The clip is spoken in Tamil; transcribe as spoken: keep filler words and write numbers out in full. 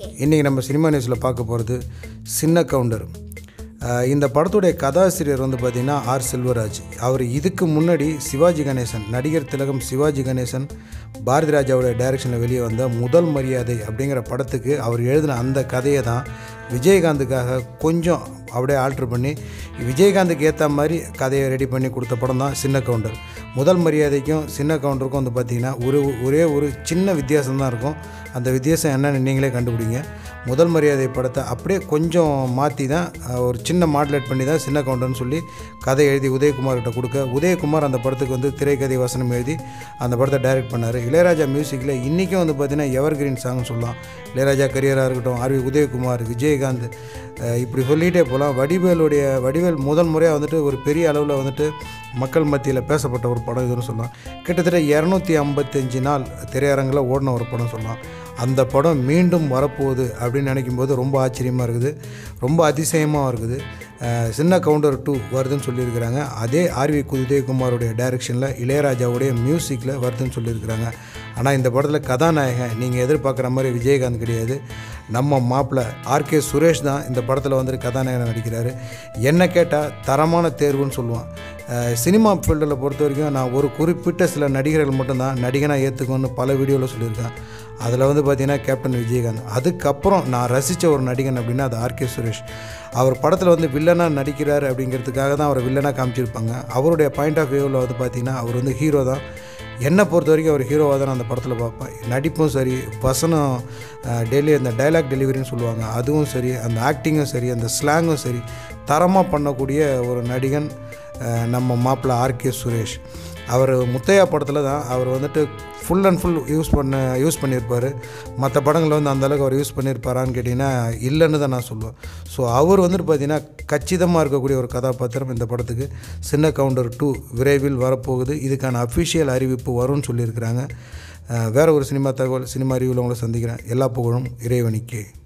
இன்றைக்கி நம்ம சினிமா நியூஸில் பார்க்க போகிறது சின்ன கவுண்டர். இந்த படத்துடைய கதாசிரியர் வந்து பார்த்திங்கன்னா ஆர் செல்வராஜ். அவர் இதுக்கு முன்னாடி சிவாஜி கணேசன், நடிகர் திலகம் சிவாஜி கணேசன் பாரதி ராஜாவுடைய டைரக்ஷனில் வெளியே வந்த முதல் மரியாதை அப்படிங்கிற படத்துக்கு அவர் எழுதின அந்த கதையை தான் விஜயகாந்துக்காக கொஞ்சம் அப்படியே ஆல்ட்ரு பண்ணி விஜயகாந்துக்கு ஏற்ற மாதிரி கதையை ரெடி பண்ணி கொடுத்த படம் தான் சின்ன கவுண்டர். முதல் மரியாதைக்கும் சின்ன கவுண்டருக்கும் வந்து பார்த்திங்கன்னா ஒரு ஒரே ஒரு சின்ன வித்தியாசம் தான் இருக்கும். அந்த வித்தியாசம் என்னென்னு நீங்களே கண்டுபிடிங்க. முதல் மரியாதை படத்தை அப்படியே கொஞ்சம் மாற்றி தான் ஒரு சின்ன மாடுலேட் பண்ணி தான் சின்ன கவுண்டர்னு சொல்லி கதை எழுதி உதயகுமார்கிட்ட கொடுக்க, உதயகுமார் அந்த படத்துக்கு வந்து திரைக்கதை வசனம் எழுதி அந்த படத்தை டைரக்ட் பண்ணார். இளையராஜா மியூசிக்கில் இன்றைக்கும் வந்து பார்த்திங்கன்னா எவர் கிரீன் சாங்னு சொல்லலாம். இளையராஜா கரியராக இருக்கட்டும், ஆர் வி உதயகுமார், விஜயகாந்த், இப்படி சொல்லிகிட்டே போகலாம். வடிவேலுடைய வடிவேல் முதல் முறையாக வந்துட்டு ஒரு பெரிய அளவில் வந்துட்டு மக்கள் மத்தியில் பேசப்பட்ட ஒரு படம் இதுன்னு சொல்லலாம். கிட்டத்தட்ட இரநூத்தி ஐம்பத்தஞ்சு நாள் திரையரங்கில் ஓடின ஒரு படம் சொல்லலாம். அந்த படம் மீண்டும் வரப்போகுது அப்படின்னு நினைக்கும் போது ரொம்ப ஆச்சரியமாக இருக்குது, ரொம்ப அதிசயமாக இருக்குது. சின்ன கவுண்டர் டூ வருதுன்னு சொல்லியிருக்கிறாங்க. அதே ஆர் வி உதயகுமாரோடைய டைரக்ஷனில் இளையராஜாவுடைய மியூசிக்கில் வருதுன்னு சொல்லியிருக்கிறாங்க. ஆனால் இந்த படத்தில் கதாநாயகன் நீங்கள் எதிர்பார்க்குற மாதிரி விஜயகாந்த் கிடையாது. நம்ம மாப்பிள்ளை ஆர் கே சுரேஷ் தான் இந்த படத்தில் வந்துட்டு கதாநாயகன் நடிக்கிறாரு. என்ன கேட்டால் தரமான தேர்வுன்னு சொல்லுவான். சினிமா ஃபீல்டில் பொறுத்த வரைக்கும் நான் ஒரு குறிப்பிட்ட சில நடிகர்கள் மட்டும்தான் நடிகனாக ஏற்றுக்கணும்னு பல வீடியோவில் சொல்லியிருக்கேன். அதில் வந்து பார்த்திங்கன்னா கேப்டன் விஜயகாந்த். அதுக்கப்புறம் நான் ரசித்த ஒரு நடிகன் அப்படின்னா அது ஆர் கே சுரேஷ். அவர் படத்தில் வந்து வில்லனாக நடிக்கிறார் அப்படிங்கிறதுக்காக தான் அவரை வில்லனாக காமிச்சிருப்பாங்க. அவருடைய பாயிண்ட் ஆஃப் வியூவில் வந்து பார்த்திங்கன்னா அவர் வந்து ஹீரோ தான். என்னை பொறுத்த வரைக்கும் அவர் ஹீரோவாக தான் நான் அந்த படத்தில் பார்ப்பேன். நடிப்பும் சரி, வசனம் டெய்லி அந்த டைலாக் டெலிவரின்னு சொல்லுவாங்க அதுவும் சரி, அந்த ஆக்டிங்கும் சரி, அந்த ஸ்லாங்கும் சரி, தரமாக பண்ணக்கூடிய ஒரு நடிகன் நம்ம மாப்பிள்ளை ஆர் கே சுரேஷ். அவர் முத்தையா படத்தில் தான் அவர் வந்துட்டு ஃபுல் அண்ட் ஃபுல் யூஸ் பண்ண யூஸ் பண்ணியிருப்பார். மற்ற படங்களில் வந்து அந்தளவுக்கு அவர் யூஸ் பண்ணியிருப்பாரான்னு கேட்டிங்கன்னா இல்லைன்னு தான் நான் சொல்லுவேன். ஸோ அவர் வந்துட்டு பார்த்திங்கன்னா கச்சிதமாக இருக்கக்கூடிய ஒரு கதாபாத்திரம் இந்த படத்துக்கு. சின்ன கவுண்டர் டூ விரைவில் வரப்போகுது. இதுக்கான அஃபிஷியல் அறிவிப்பு வரும்னு சொல்லியிருக்கிறாங்க. வேறு ஒரு சினிமா தகவல் சினிமா அறிவில் உங்களை சந்திக்கிறேன். எல்லா புகழும் இறைவனுக்கே.